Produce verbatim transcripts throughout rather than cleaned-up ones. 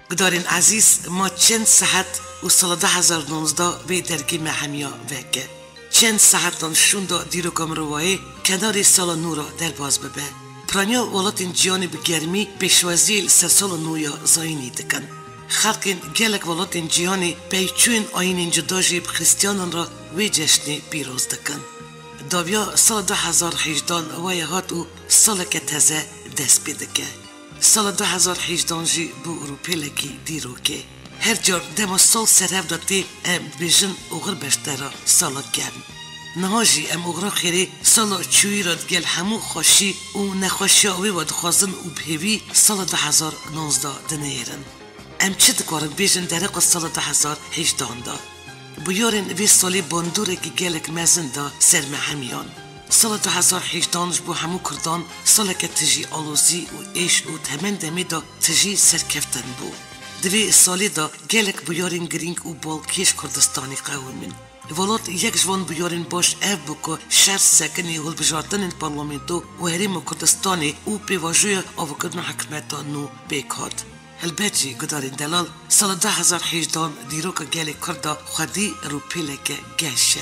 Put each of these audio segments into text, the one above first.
گدارین عزیز ما چند ساعت و سال ده هزار و نوزده به درگی محمیا وکه چند ساعت دانشون دا دیرو کم روایه کنار سال نو را در باز ببه پرانیا ولاتین جیانی بگرمی پیشوازی سر سال نویا زاینی دکن خلقین گلک ولاتین جیانی پیچوین آینین جداجی بخریستیانان را وی جشنی پیروز دکن داویا سال ده هزار و هجده وی هات و سال که تازه دست بیدکه سال دو هزار و هجده جی بو اروپیلکی دیرو که هر جار دم سال سرهف داتی ام بیجن اغر بشترا سالا گرم نهاجی ام اغرا خیری سالا چوی را دگل همو خوشی و نخوشی آوی و دخوازن و بهوی سال دو هزار و نوزده دنیرن ام چه دکارن بیجن درق سال دو هزار و هجده دا بیارن وی سالی باندوره که گلک مزن دا سرم همیان سال دو هزار و هجده بو همو کردان سال که تجی آلوزی و ایش و تمن دمی دا تجی سرکفتن بو دوی سالی دا گلک بیارین گرینگ و بالکیش کردستانی قومین ولات یک جوان بیارین باش اف بکو شهر سکنی هل بجارتن پارلمانتو و هریم کردستانی و پیواجوی آوکردن حکمتا نو بیکاد البته گدارین دلال سال دو هزار و هجده دیروکا گلک کرده خودی رو پیلک گشه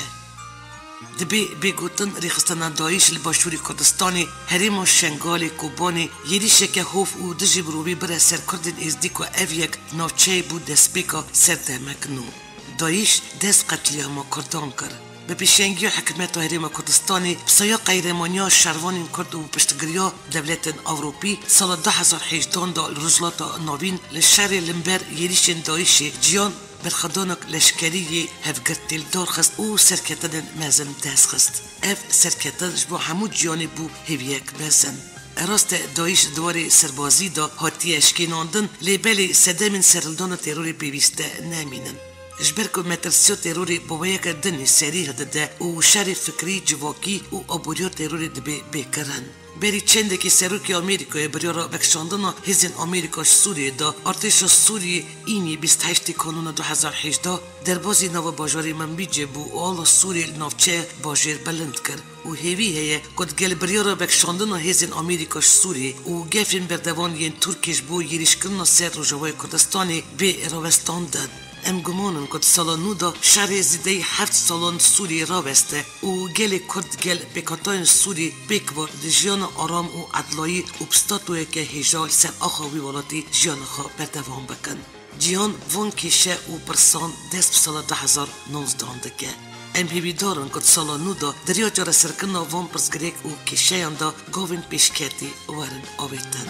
دبی بگوتن ریخستان دایش لباشوری کردستانی هریم و شنگال کوبانی یری شکه هوف و دجی بروبی بره سر کردن ازدیک و او یک نوچه بود دست بیکا سر دمک نو دایش دست قتلیاما کردان کرد به پیشنگی حکمت هریم کردستانی بسیار قیرمانیا شروان کرد و پشتگریا دولت اروپی سال دو هزار و هجده دا روزلات نوین لشهر لمبر یریشن دایش جیان برخدانک لشکری هفگرتیل دار خست او سرکتن مزن دست خست اف سرکتن جبو همو جیانی بو هیویک مزن راست دایش دوار سربازی دا هاتی اشکیناندن لیبلی سدمین سرلدان تیروری بیویسته نامینن جبرکو مترسیو تیروری بوایک دنی سری هدده و شر فکری جواکی و آبوریو تیروری دبی بیکرن بری چنده که سروکی آمریکای بریارا بکشاندن هزین آمریکاش سوریه دا ارتش سوریه اینی بیست و هشت کانون دو هزار و هجده در بازی نو باجاری من بیجه بو آل سوریه نوچه باجر بلند کرد و هیوی هیه کد گل بریارا بکشاندن هزین آمریکاش سوریه و گفین بردوان ین ترکیش بو یریش کرن سر روجوای کردستانی به روستان داد ام گمانن کد سالا نو دا شهر زیده هفت سالان سوری را بسته و گل کرد گل بکاتاین سوری بکبار دی جیان آرام و عدلایی و بستاتوی که هجال سر آخوی والاتی جیان خواه بردوان بکن جیان وان کشه و پرسان دست بسالا ده هزار و نوزده دکه ام هیوی دارن کد سالا نو دا دریا جار سرکن وان پرسگریک و کشه یان دا گاوین پیشکتی ورن آویتن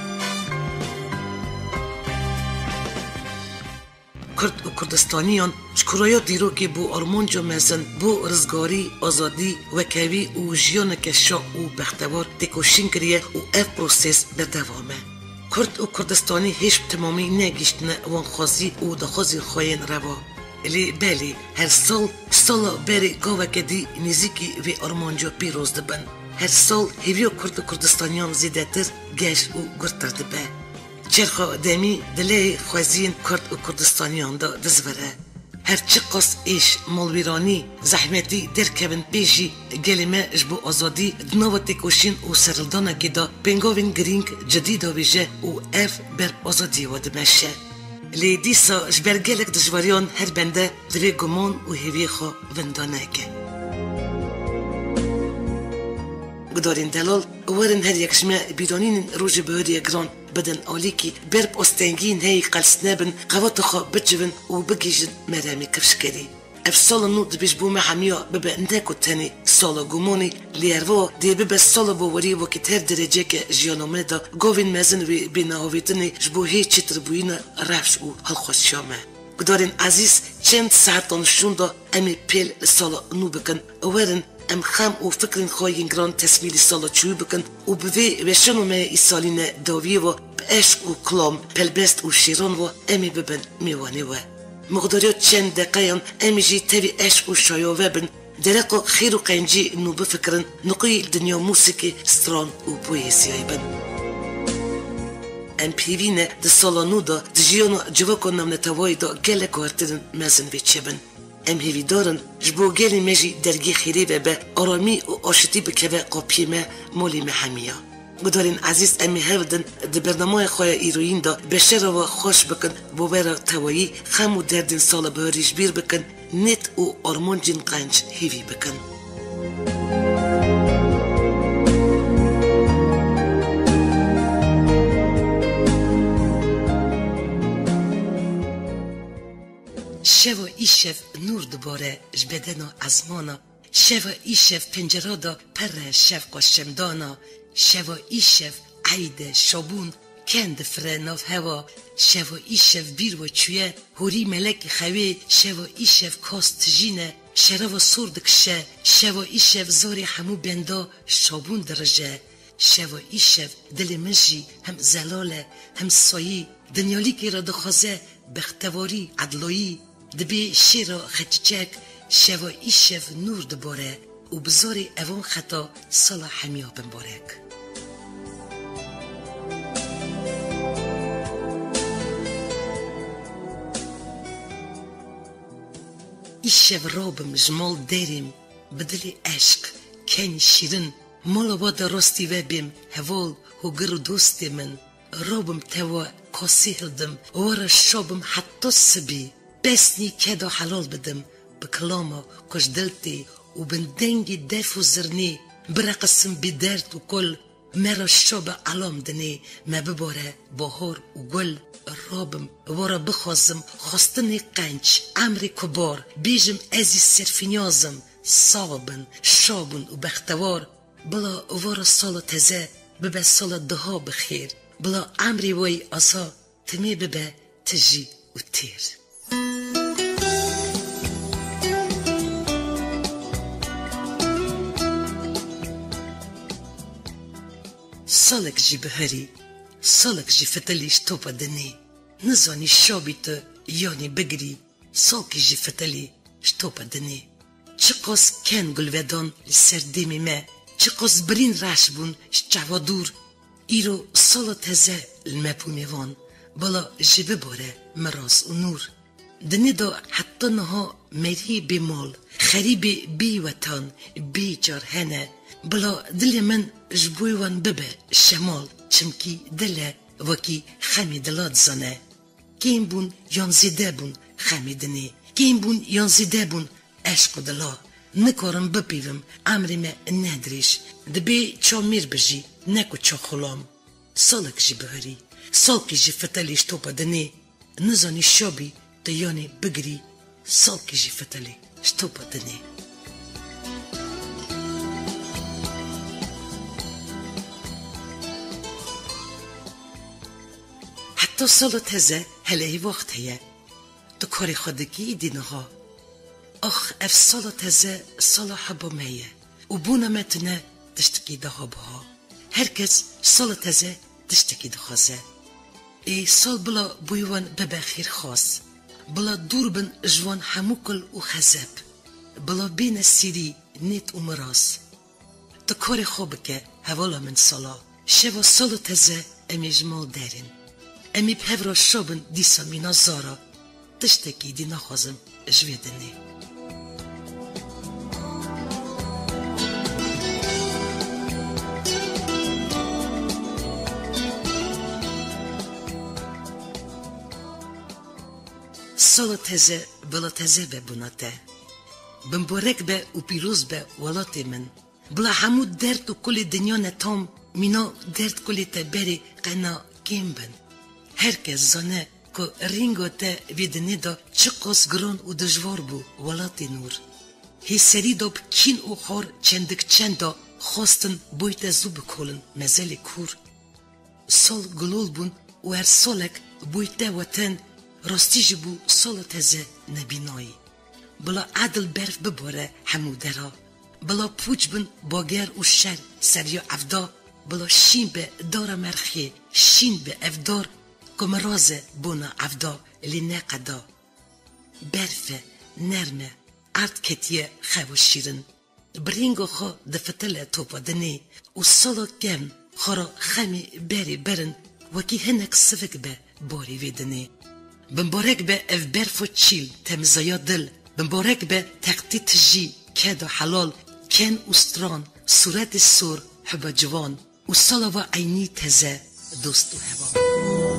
کرد و کردستانیان چکرای دیرو که بو آرمانجا مزن بو رزگاری آزادی وکوی و جیان کشا و بختوار تکوشین کریه و اف پروسیس بردوامه کرد و کردستانی هیچ تمامی نگیشتنه وان خوازی و دخوازی خواهین روا لی بلی هر سال سالا بری گاوه دی نزیکی و آرمانجا پیروز دبن هر سال هیویو کرد و کردستانیان زیده تر گش و گرتر دبه چرخا دمی دلی خوازین کرد و کردستانیان دا دزوره هر چی قص ایش مالویرانی زحمتی در کبن پیجی گلیمه جبو آزادی دناو تکوشین و سرلدانه که دا پنگاوین گرینگ جدید آویجه و اف بر آزادی و دمشه لی دیسا جبر گلک دجواریان هر بنده دوی گمان و هیوی خوا وندانه که گدارین دلال ورن هر یک شما بیرانین روژ بهاری گران بدن آلیکی برب استنگین هی قلسنابن قوات خوا بجبن و بگیجن مرامی کفشکری اف سالا نو دبیش بو محمیا ببا انداکو تانی سالا گمانی لیروا دی ببا سالا باوری وکت هر درجه که جیانومه دا گوین مزن وی بیناهویتنی جبو هی چیتر بوینا رفش و حلخوش شامه گدارین عزیز چند ساعتان شون دا امی پیل سالا نو بکن ورن ام خام و فکرین خواهین گران تصویلی سالا چوی بکن و بوی وشنو مه ای سالین داویه و عشق و کلام پلبست و شیران و امی ببن میوانه و مقداریات چند دقیقان امی جی تاوی عشق و شایوه بن درقا خیر و قینجی نو بفکرن نقوی دنیا موسیقی ستران و پویسیای بن ام پیوینه ده سالا نو دا ده جیانو جواکو نمنتوای دا گلک و هرترن مزن بیچه بن ام هیوی دارن جبو گلی مجی درگی خیری و به آرامی و آشتی بکوه قاپیمه مولی محمیه گدارین عزیز امی هردن ده برنامه خواه ایروین دا بشر و خوش بکن بوبرا توایی خمو دردین سال بهاریش بیر بکن نت و آرمان جن قنج هیوی بکن. شوا ایشف نور دوباره جبدنا ازمانا شوا ایشف پنجره دا پر شفق و شمدانا شوا ایشف عید شابون کند فرناف هوا شوا ایشف بیر و چویه هوری ملک خوی شوا ایشف کاست جینه شرا و سردکشه شوا ایشف زاری همو بندا شابون درجه شوا ایشف دل منشی هم زلاله هم سایی دنیالی که را دخوازه بختواری عدلایی دبی شیرا خچچک شوا ایشف نور دباره و بزاری اوان خطا سالا همیا بمبارک. ایشف رابم جمال داریم بدل عشق کن شیرن مالا بادا راستی وبیم هوال و گر دوستی من رابم توا کاسی هلدم وارا شابم حتی سبی بسنی کدا حلال بدم بکلاما کش دلتی و بندنگی دف و زرنی برقصم بدرد و کل مرا شاب علام دنی ما بباره بهار و گل رابم وارا بخوازم خواستنی قنچ عمری کبار بیجم ازی سرفینیازم صابن شابن و بختوار بلا وارا سال تزه ببه سال دها بخیر بلا عمری وی ازا تمی ببه تجی و تیر. سالک جی بهری سالک جی فتلیش توپا دنی نزانی شابی تو یانی بگری سالکی جی فتلی شتوپا دنی چه قاس کن گلویدان لسر دیمی ما چه قاس برین رش بون شچوا دور ایرو سالا تزه المپو میوان بالا جی بباره مراز و نور دنی دا حتی نها مری بی مال خریبی بی وطن بی جارهنه بلا دل من جبوی وان ببه شمال چمکی دل وکی خمی دلات زنه کیم بون یان زیده بون خمی دنی کیم بون یان زیده بون عشق دلا نکارم بپیوم عمری ما ندریش دبی چا میر بجی نکو چا خلام سالک جی بهری سالکی جی فتلیش توپا دنی نزانی شابی دیانی بگری سالکی جی فتلی شتوپا دنی. تو سال تزه هلی وقت هیه تو کاری خودکی دینه ها آخ اف سال تزه سال حبا میه و بونا متنه تشتکی ده ها بها هرکس سال تزه تشتکی ده خوازه ای سال بلا بویوان ببخیر خواست بلا دور بن جوان هموکل و خزب بلا بین سیری نیت و مراس تو کاری خوبکه حوالا من سالا شوا سال تزه امی جمال دارین امی بهورا شابن دیسا مینا زارا تشتکی دی نخوازم جویدنی. سالا تزه بلا تزه به بوناته بمبارک به و پیروز به ولاتی من بلا حمود درد و کل دنیا نتام مینا درد کلی تبری قنا کیم بن هرکس زانه که رینگو تا ویدنی دا چه قاس گران و دجوار بو ولاتی نور هی سری دا بکین و خار چندک چند دا خواستن بویت زو بکولن مزل کور سال گلول بون و هر سالک بویت وطن راستی جبو سال تزه نبینایی بلا عدل برف بباره همو درا بلا پوچ بن باگر و شر سریا افدا بلا شین به دار مرخی شین به افدار کمرازه بونا افدا لی نقدا برفه نرمه عرد کتیه خو شیرن برینگو خو دفتله توپا دنی و سالا کم خورا خمی بری برن وکی هنک سفک به باری ویدنی بمبارک به اف برفو چیل تمزایا دل بمبارک به تقطیت جی کد و حلال کن استران صورت سور حبا جوان و سالا و عینی تزه دوست و هوا.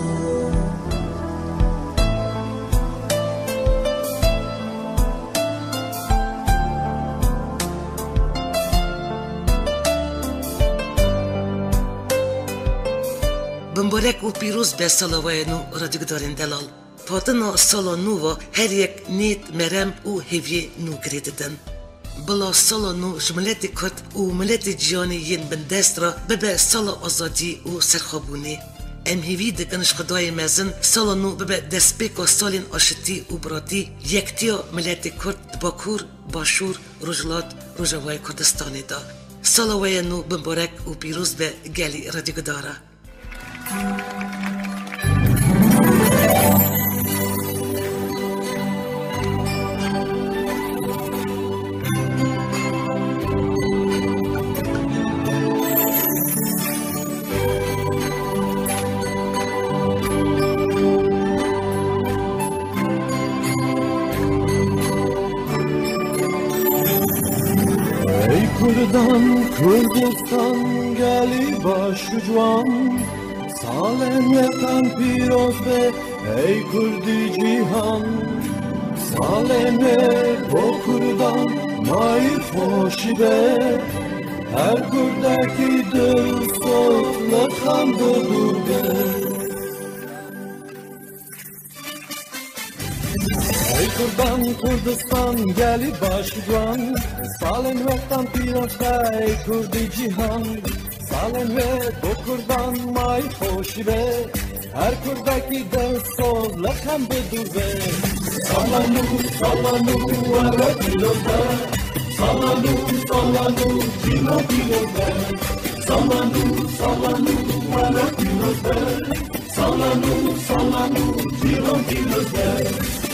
بمبارک و پیروز به سالاوای نو رادیو دارین دلال. پاتنا سالا نو و هر یک نیت مرم و هیوی نو گریددن. بلا سالا نو جملت کرد و ملت جیانی ین بندست را ببه سالا آزادی و سرخابونی. ام هیوی دکنش خدای مزن سالا نو ببه دسپیک و سالین آشتی و براتی یکتیا ملت کرد باکور باشور رجلات رجوای کردستانی دا. سالاوای نو بمبارک و پیروز به گلی رادیو داره. ای کردان کردستان گلی باش جوان سالن وطن پیروز به ای کردی جیهان سالن با کردان مای خوشی به هر کردکی دل صوت لخم بدوده ای کردان کردستان گلی باش جوان سالن وطن پیروز به ای کردی جیهان سالن و دو کردان مای خوشی به هر کردکی دل سوز لخم بدوزه سالانو سالانو ورا پیروزه سالانو سالانو جینا پیروزه سالانو سالانو ورا پیروزه سالانو سالانو جینا پیروزه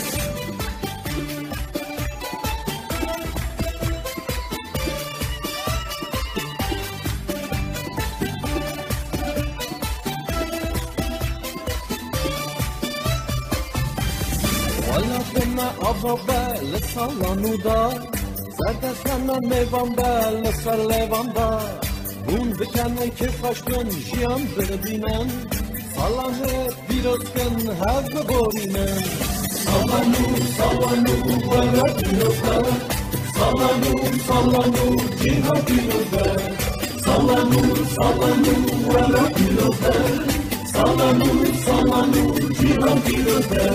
آبا بل سالانو دا زردستان میوان بل سرلیوان دا بون بکنن که خوشکن جیان ببینن سالانه بیروز کن هز ببورینن سالانو سالانو ورا بیروزه سالانو سالانو جینا بیروزه سالانو سالانو ورا بیروزه سالانو سالانو جینا بیروزه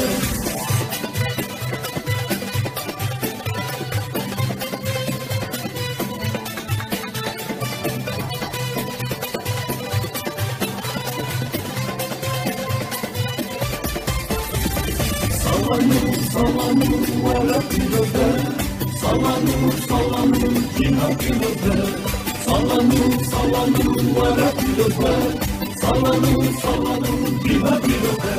Salanu, salanu, ورا پیروزه salanu, salanu, جینا پیروزه salanu, salanu, ورا پیروزه salanu, salanu, جینا پیروزه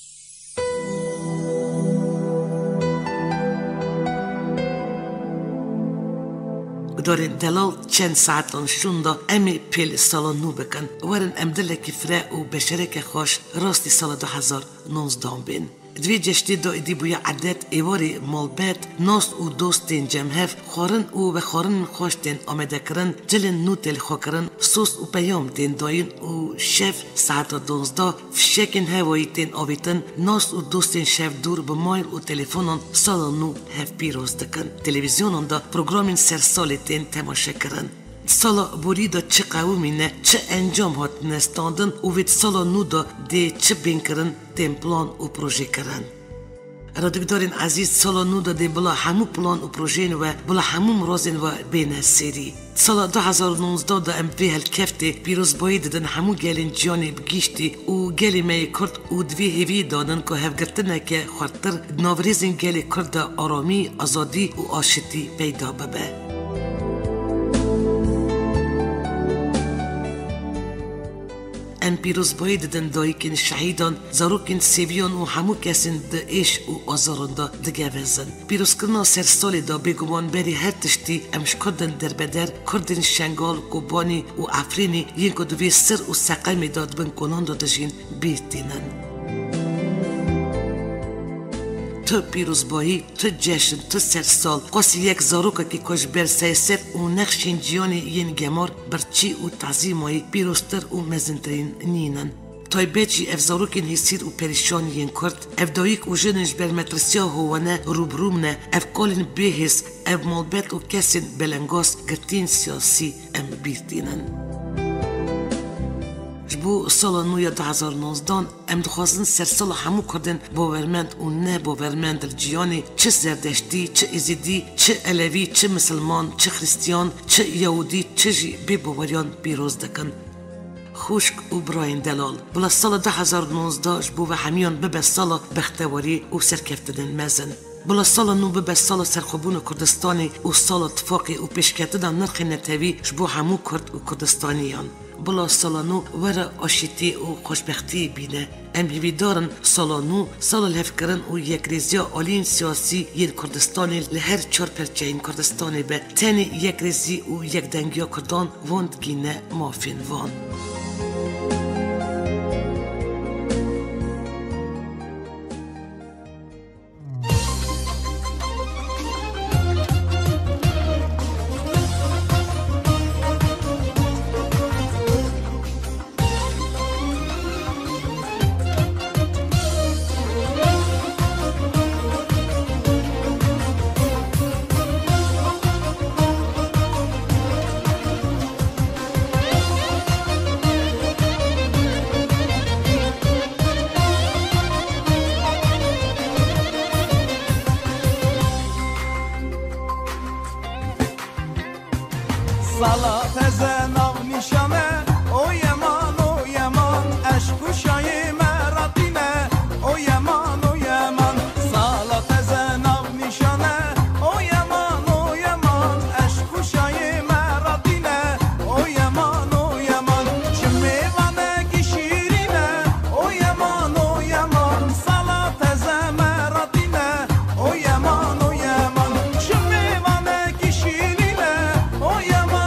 دارن دلال چند ساعتان شوندا امی پیل سالا نو بکن ورن امدلکی فرا و بشرک خوش راستی سال دو هزار نوزده بین. دوی جشتی دا ایدی بویا عدد ایواری مالبت ناس و دوستین جمهف خارن و به خارن خوشتین آمده کرن جلن نو تل خوکرن سوس و پیام تین داین و شف ساعت دونزده فشکن هوایی تین آویتن ناس و دوستین شف دور به مایل و تلفونان سالا نو هف پیروز دکن تلویزیونان دا پروگرامین سر سالی تین تماشه کرن سالا بوری دا چه قومی نه چه انجام هات نستاندن و وید سالا نو دا دی چه بین کرن تیم پلان و پروژه کرن رادیودارین عزیز سالا نو دا دی بلا همو پلان و پروژین و بلا همو مرازین و بین سری سالا دو هزار و نوزده دا ام وی هل کفته پیروز باید دن همو گلین جانی بگیشتی و گلی می کرد و دوی هیوی دادن که هفگرتنه که خورتر ناوریزین گلی کرد آرامی آزادی و آشتی پیدا ببه ام پیروز باید دن دایکین شهیدان زاروکین سیویان و همو کسین ده ایش و آزاران دا دگه وزن پیروز کرنا سر سالی دا بگوان بری هر تشتی امش کردن در بدر کردن شنگال کوبانی و افرینی ین کدوی سر و سقمی داد بن کنان دا دجین بیتینن تو پیروزبایی، تو جشن، تو سرسال قاسی یک زاروکا که کش بر سیست و نقشین جیانی ین گمار برچی و تعظیمایی پیروزتر و مزنترین نینن. تای بچی اف زاروکین هیسیر و پریشان ین کرد اف دایک و جنش بر مترسیا هوانه روبرومنه اف کالین بیهس اف مالبت و کسین بلنگاس گرتین سیاسی ام بیرتینن. بو سال نویا ده هزار و نوزده ام دخواستن سر سال همو کردن باورمند و نه باورمند الجیانی چه زردشتی، چه ازیدی، چه علوی، چه مسلمان، چه خریستیان، چه یهودی، چه جی بی باوریان بیروز دکن. خوشک و براین دلال بلا سال ده هزار و نوزده جبو و همیان ببه سال بختواری و سرکفتدن مزن. بلا سال نو ببه سال سرخوبون کردستانی و سال اتفاقی و پیشکتدن نرخ نتوی جبو همو کرد و کردستانیان. بلا سالانو ورا آشتی و خوشبختی بینه ام بیدارن سالانو سال الهفکرن و یک ریزیا آلین سیاسی ین کردستانی لهر چار پرچه این کردستانی به تنی یک ریزی و یک دنگیا کردان واند گینه مافین وان. Salat ezen av nişane o yaman o yaman aşk kuşayı meratine o yaman o yaman Salat ezen av nişane o yaman o yaman aşk kuşayı meratine o yaman o yaman Şimmivane kişirine o yaman o yaman Salat ezen meratine o yaman o yaman Şimmivane kişirine o yaman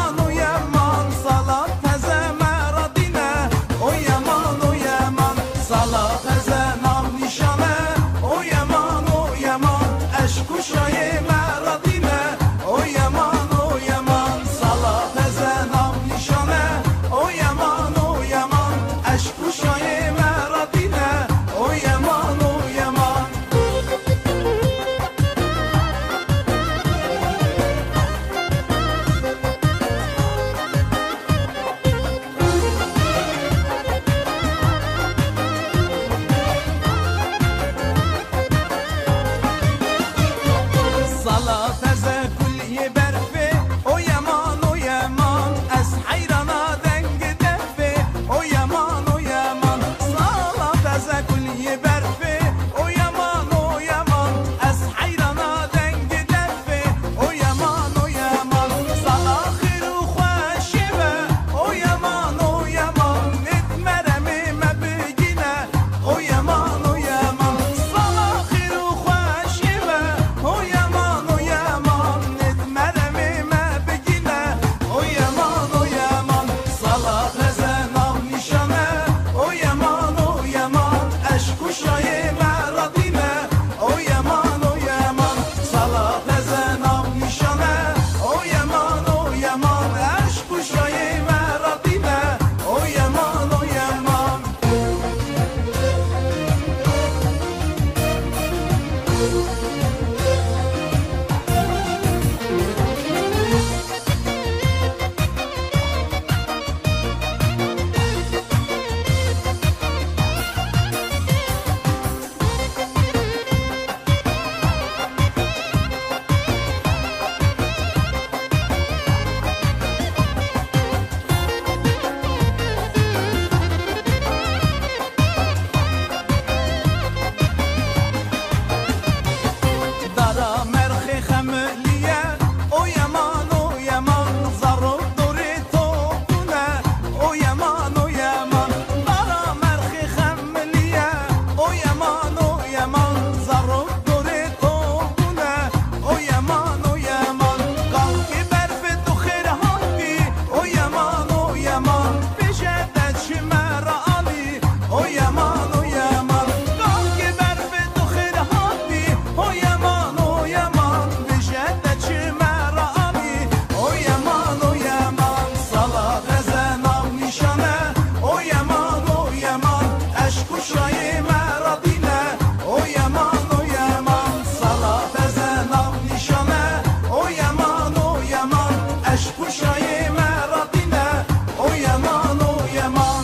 خوشایی مرادینه او یمان او یمان سالا تزه ناو نیشانه او یمان او یمان عشق خوشایی مرادینه او یمان او یمان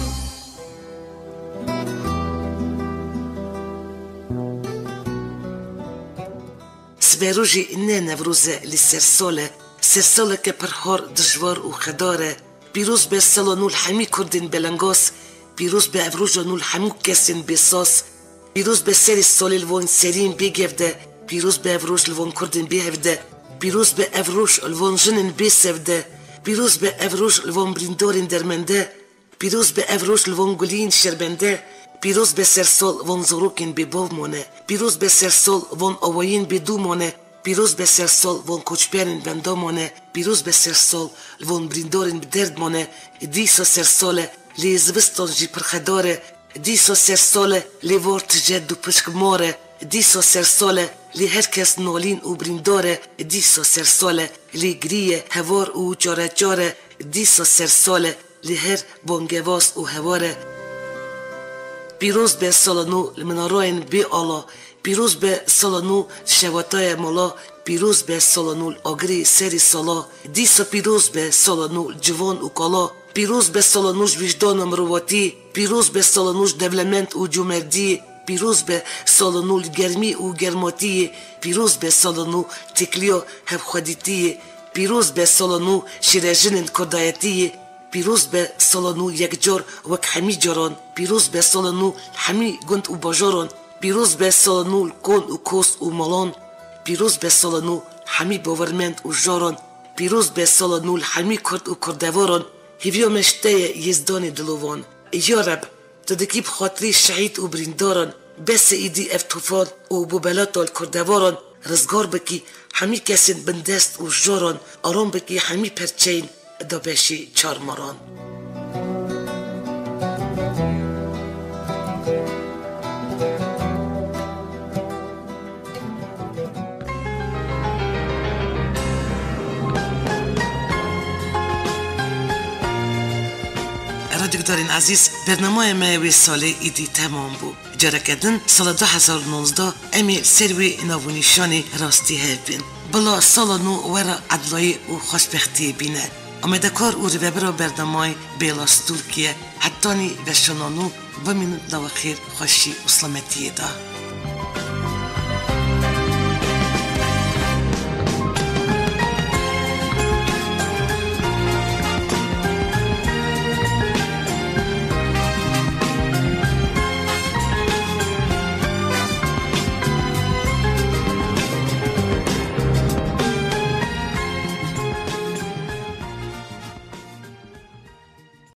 سبروجي نه نوروزه لسرساله سرساله که پرهار دجوار و خداره پیروز به سالانو الحمی کردین بلنگاس پیروز به افروجانو الحمو کسین بساس پیروز به سری سالی الوان سرین بگفده پیروز به افروج الوان کردین بهفده پیروز به افروج الوان جنین بسفده پیروز به افروج الوان بریندارین درمنده پیروز به افروج الوان گلین شربنده پیروز به سرسال وان زروکین بباو مونه پیروز به سرسال وان آوائین بدو مونه پیروز به سرسال وان کوچپرین بندا مونه پیروز به سرسال وان بریندارین بدرد مونه دیسا سرسال لی زوستان جی پرخداره دیسا سرسال لی وارت جد و پشک ماره دیسا سرسال لی هر کس نالین و برینداره دیسا سرسال لی گریه هوار و چاره چاره دیسا سرسال لی هر بانگواس و هواره پیروز به سالانو المناراین بی آلا پیروز به سالانو شواتای مالا پیروز به سالانو آگری سری سالا دیسا پیروز به سالانو جوان و کالا پیروز به سالانوش وجدان امرواتی پیروز به شالانوش دولمنت و جمردی پیروز به سالانو گرمی و گرماتی پیروز به سالانو تکلیا هفخودیتی پیروز به سالانو شیرجن کردایتی پیروز به سالانو یک جار وک همی جاران پیروز به سالانو همی گند و باجاران پیروز به سالانو کون و کوس و مالان پیروز به سالانو همی باورمند و جاران پیروز به سالانو همی کرد و کردواران هیویا مشته یزدان دلوان یا رب تدکیب خاطری شهید و برینداران بس ایدی افتفال و بوبلات کردواران رزگار بکی همی کسین بندست و جاران آرام بکی همی پرچین دابشی چارماران رادیوگدارین عزیز برنامه ما ساله ایدی تمام بود جرکدن سال دو هزار و نوزده امی سروی ناونیشانی راستی هفبین بلا سال نو ورا عدلایی و خوشبختی بینه امدکار او روبرو برنامه بیلاس ترکیه حتانی و شنانو و من دو خیر خوشی و سلامتی ده